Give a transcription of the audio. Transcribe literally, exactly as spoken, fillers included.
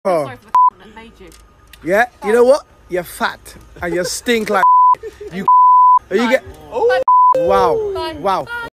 oh. sorry for the that made you. Yeah, you know what? You're fat and you stink like you. You get. Oh. Wow, Bye. wow. Bye.